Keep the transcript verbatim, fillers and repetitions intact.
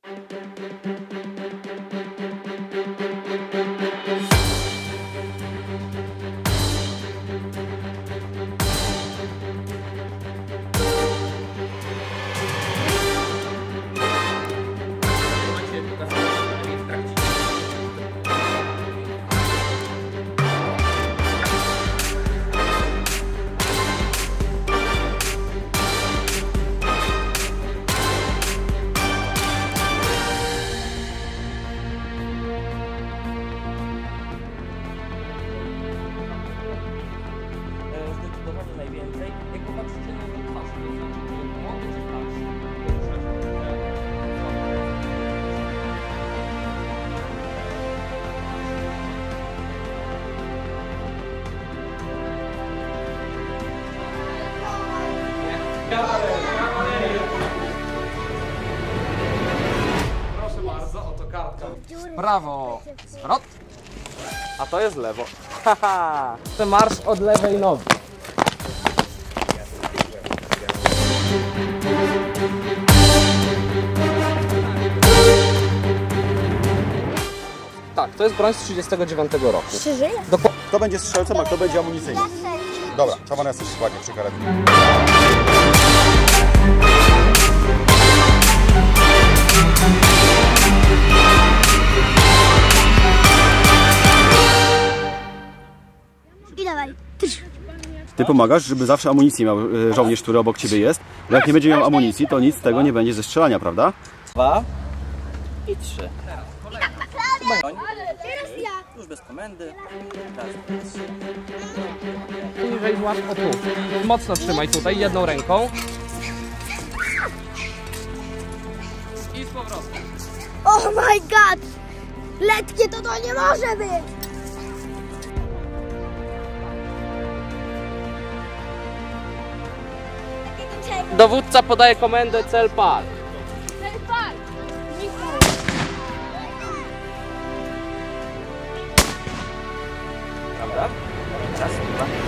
Najwięcej, jak popatrzycie na tę twarz, to znaczy, czy młody, czy starszy, proszę bardzo, oto kartka. Prawo, zwrot, a to jest lewo. Haha! To marsz od lewej nogi. Tak, to jest broń z trzydziestego dziewiątego roku. Krzyżyje? Kto będzie strzelcem, a kto będzie amunicyjnym? Dobra, Czaban jesteś ładnie przy karabinu. I dawaj. Ty pomagasz, żeby zawsze amunicję miał żołnierz, który obok ciebie jest, bo jak nie będzie miał amunicji, to nic z tego nie będzie ze strzelania, prawda? Dwa i trzy. Broń. Teraz ja. Już bez komendy. Raz, dwa, trzy. Niżej złap, o tu. Mocno trzymaj tutaj, jedną ręką. I z powrotem. Oh my god! Letkie to to nie może być! Dowódca podaje komendę cel pal. Cel pal! Prawda? Raz, dwa.